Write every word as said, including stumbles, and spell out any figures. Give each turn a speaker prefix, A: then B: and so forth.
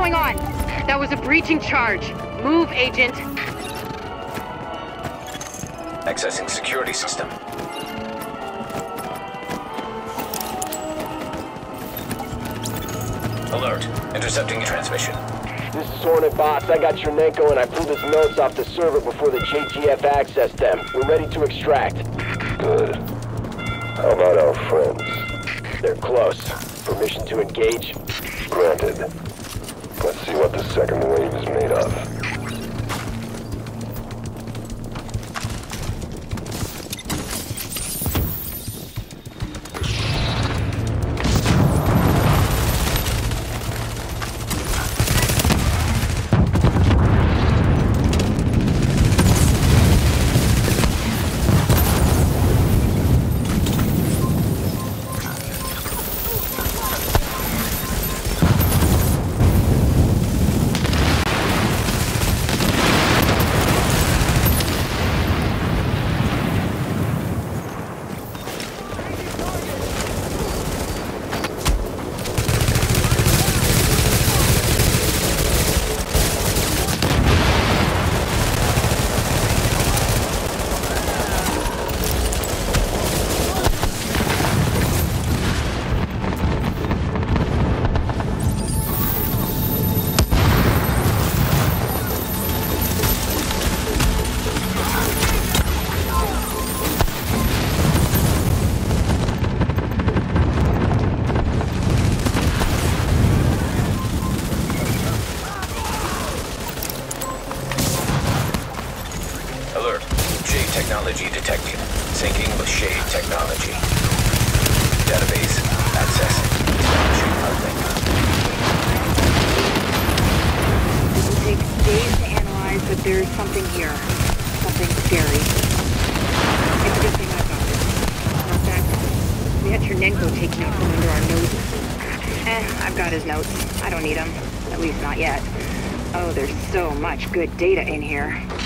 A: going on? That was a breaching charge. Move, Agent.
B: Accessing security system. Alert. Intercepting transmission.
C: This is Hornet Boss. I got Chernenko and I pulled his notes off the server before the J T F accessed them. We're ready to extract.
D: Good. How about our friends?
C: They're close. Permission to engage?
D: Granted. Let's see what the second wave is made of.
B: Technology detected. Syncing with Shade technology. Database accessing.
A: It will take days to analyze, but there's something here. Something scary. It's a good thing I got it. In fact, we had Chernenko taken out from under our noses. Eh, I've got his notes. I don't need them. At least not yet. Oh, there's so much good data in here.